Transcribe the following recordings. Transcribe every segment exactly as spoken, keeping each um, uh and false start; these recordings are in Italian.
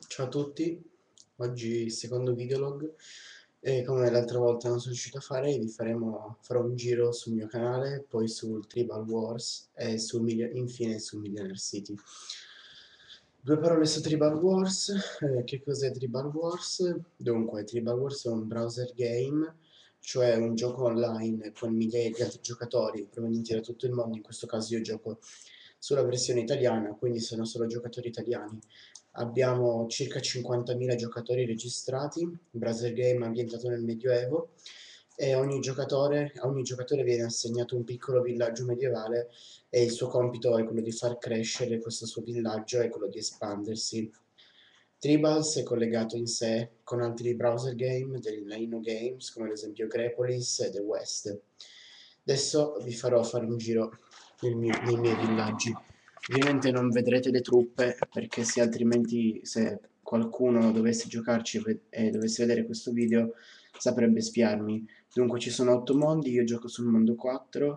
Ciao a tutti, oggi secondo videolog e come l'altra volta non sono riuscito a fare, vi faremo, farò un giro sul mio canale, poi sul Tribal Wars e sul Milio- infine su Millionaire City. Due parole su Tribal Wars. Eh, che cos'è Tribal Wars? Dunque, Tribal Wars è un browser game, cioè un gioco online con migliaia di altri giocatori provenienti da tutto il mondo. In questo caso io gioco sulla versione italiana, quindi sono solo giocatori italiani. Abbiamo circa cinquantamila giocatori registrati, un browser game ambientato nel Medioevo, e ogni giocatore, a ogni giocatore viene assegnato un piccolo villaggio medievale e il suo compito è quello di far crescere questo suo villaggio e quello di espandersi. Tribals è collegato in sé con altri browser game della InnoGames, come ad esempio Grepolis e The West. Adesso vi farò fare un giro nel mio- nei miei villaggi. Ovviamente non vedrete le truppe, perché se altrimenti, se qualcuno dovesse giocarci e ve- e dovesse vedere questo video, saprebbe spiarmi. Dunque ci sono otto mondi, io gioco sul mondo quattro.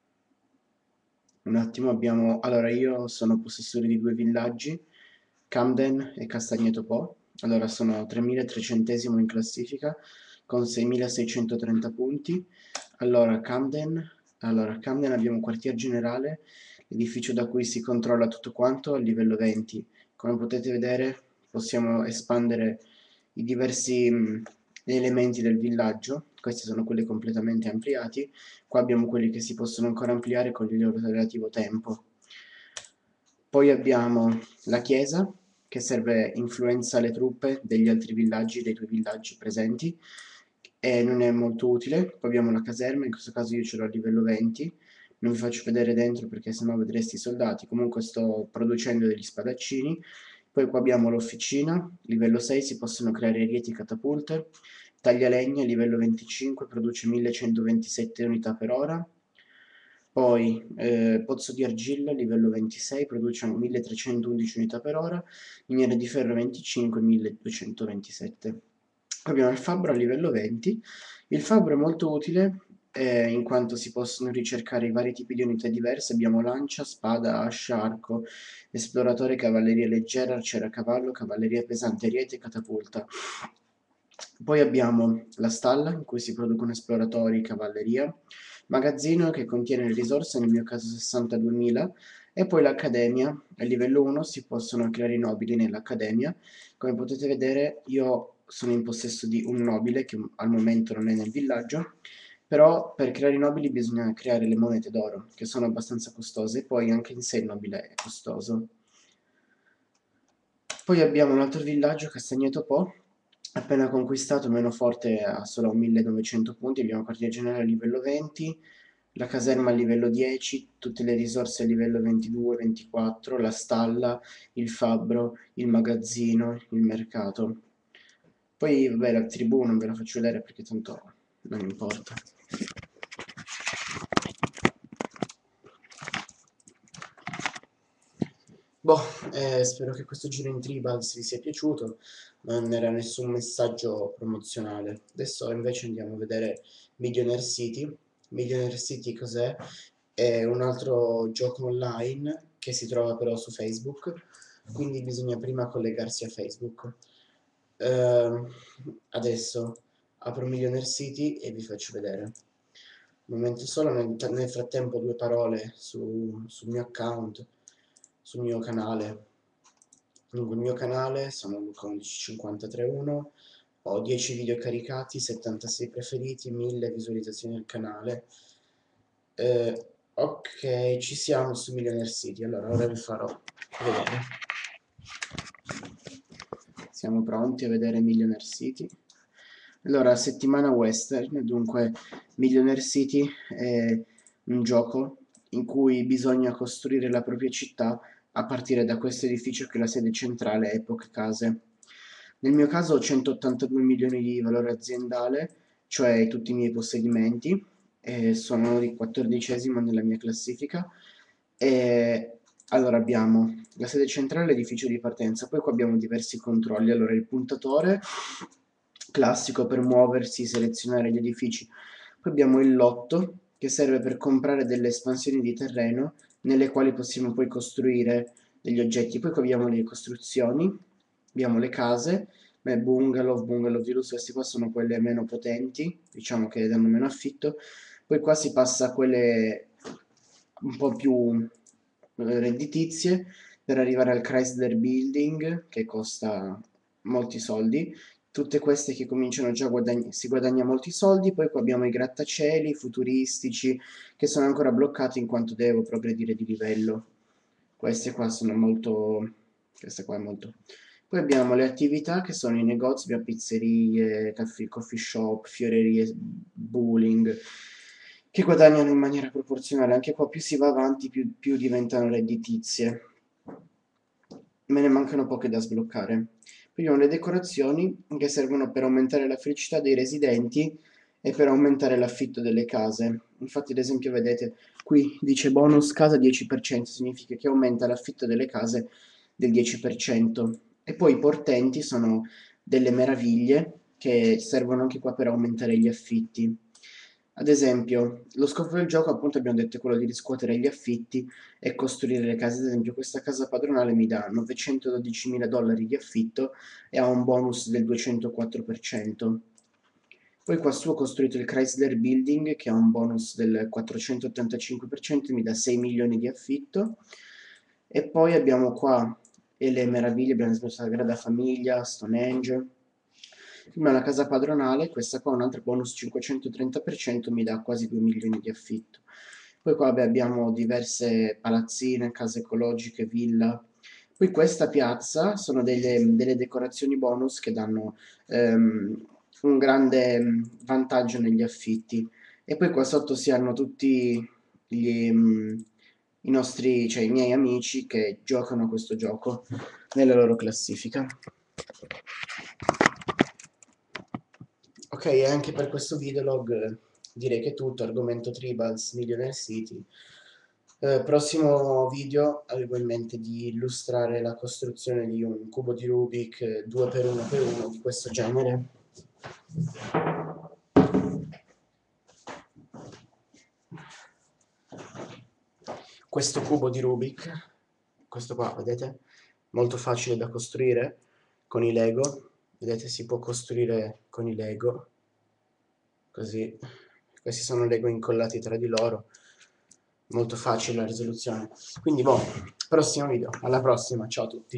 Un attimo, abbiamo... Allora, io sono possessore di due villaggi, Camden e Castagneto Po. Allora, sono tremilatrecentesimo in classifica, con seimilaseicentotrenta punti. Allora, Camden... Allora, a Camden abbiamo un quartier generale, l'edificio da cui si controlla tutto quanto a livello venti. Come potete vedere, possiamo espandere i diversi mh, elementi del villaggio. Questi sono quelli completamente ampliati. Qua abbiamo quelli che si possono ancora ampliare con il loro relativo tempo. Poi abbiamo la chiesa, che serve influenza alle truppe degli altri villaggi, dei due villaggi presenti, e non è molto utile. Poi abbiamo la caserma, in questo caso io ce l'ho a livello venti, non vi faccio vedere dentro perché sennò vedreste i soldati, comunque sto producendo degli spadaccini. Poi qua abbiamo l'officina, livello sei, si possono creare rieti e catapulte. Taglialegna, livello venticinque, produce millecentoventisette unità per ora. Poi eh, pozzo di argilla, livello ventisei, produce milletrecentoundici unità per ora. Miniere di ferro venticinque, milleduecentoventisette. Poi abbiamo il fabbro a livello venti. Il fabbro è molto utile eh, in quanto si possono ricercare i vari tipi di unità diverse. Abbiamo lancia, spada, ascia, arco, esploratore, cavalleria leggera, arciere a cavallo, cavalleria pesante, ariete e catapulta. Poi abbiamo la stalla in cui si producono esploratori, cavalleria, magazzino che contiene risorse, nel mio caso sessantaduemila, e poi l'accademia. A livello uno si possono creare i nobili nell'accademia. Come potete vedere io sono in possesso di un nobile che al momento non è nel villaggio, però per creare i nobili bisogna creare le monete d'oro, che sono abbastanza costose, e poi anche in sé il nobile è costoso. Poi abbiamo un altro villaggio, Castagneto Po, appena conquistato, meno forte, ha solo millenovecento punti. Abbiamo il quartier generale a livello venti, la caserma a livello dieci, tutte le risorse a livello ventidue ventiquattro, la stalla, il fabbro, il magazzino, il mercato. Poi vabbè, la tribù non ve la faccio vedere perché tanto non importa. Boh, eh, spero che questo giro in Tribals vi sia piaciuto, non era nessun messaggio promozionale. Adesso invece andiamo a vedere Millionaire City. Millionaire City cos'è? È un altro gioco online che si trova però su Facebook, quindi bisogna prima collegarsi a Facebook. Ehm, Adesso apro Millionaire City e vi faccio vedere. Un momento solo, nel, nel frattempo due parole su, sul mio account, sul mio canale. Dunque, il mio canale sono Luca uno uno cinque tre uno, ho dieci video caricati, settantasei preferiti, mille visualizzazioni del canale. Eh, ok, ci siamo su Millionaire City, allora ora vi farò vedere. Siamo pronti a vedere Millionaire City. Allora, settimana western, dunque Millionaire City è un gioco in cui bisogna costruire la propria città a partire da questo edificio che è la sede centrale Epoch Case. Nel mio caso ho centottantadue milioni di valore aziendale, cioè tutti i miei possedimenti, e sono il quattordicesimo nella mia classifica. E allora abbiamo la sede centrale, l'edificio di partenza, poi qua abbiamo diversi controlli. Allora il puntatore classico per muoversi, selezionare gli edifici. Poi abbiamo il lotto che serve per comprare delle espansioni di terreno nelle quali possiamo poi costruire degli oggetti. Poi qui abbiamo le costruzioni, abbiamo le case, beh, bungalow, bungalow di lusso, queste qua sono quelle meno potenti, diciamo che danno meno affitto. Poi qua si passa a quelle un po' più eh, redditizie, per arrivare al Chrysler Building, che costa molti soldi. Tutte queste che cominciano già a guadagn- si guadagna molti soldi, poi qua abbiamo i grattacieli futuristici, che sono ancora bloccati in quanto devo progredire di livello. Queste qua sono molto... questa qua è molto... Poi abbiamo le attività che sono i negozi, abbiamo pizzerie, caffè- coffee shop, fiorerie, bowling, che guadagnano in maniera proporzionale. Anche qua più si va avanti, più, più diventano redditizie. Me ne mancano poche da sbloccare. Poi abbiamo le decorazioni che servono per aumentare la felicità dei residenti e per aumentare l'affitto delle case. Infatti, ad esempio, vedete, qui dice bonus casa dieci per cento, significa che aumenta l'affitto delle case del dieci per cento. E poi i portenti sono delle meraviglie che servono anche qua per aumentare gli affitti. Ad esempio, lo scopo del gioco, appunto, abbiamo detto è quello di riscuotere gli affitti e costruire le case. Ad esempio, questa casa padronale mi dà novecentododicimila dollari di affitto e ha un bonus del duecentoquattro per cento. Poi qua su ho costruito il Chrysler Building che ha un bonus del quattrocentottantacinque per cento, mi dà sei milioni di affitto. E poi abbiamo qua e le meraviglie, abbiamo esempio Sagrada Famiglia, Stonehenge. Prima la casa padronale, questa qua ha un altro bonus cinquecentotrenta per cento, mi dà quasi due milioni di affitto. Poi qua vabbè, abbiamo diverse palazzine, case ecologiche, villa. Poi questa piazza sono delle, delle decorazioni bonus che danno ehm, un grande mm, vantaggio negli affitti. E poi qua sotto si hanno tutti gli, mm, i nostri, cioè i miei amici che giocano a questo gioco nella loro classifica. Ok, e anche per questo videolog eh, direi che è tutto, argomento Tribals, Millionaire City. Eh, prossimo video avevo in mente di illustrare la costruzione di un cubo di Rubik due per uno per uno di questo genere. Questo cubo di Rubik, questo qua, vedete? Molto facile da costruire con i Lego. Vedete, si può costruire con i Lego. Così. Questi sono Lego incollati tra di loro. Molto facile la risoluzione. Quindi, boh, prossimo video. Alla prossima. Ciao a tutti.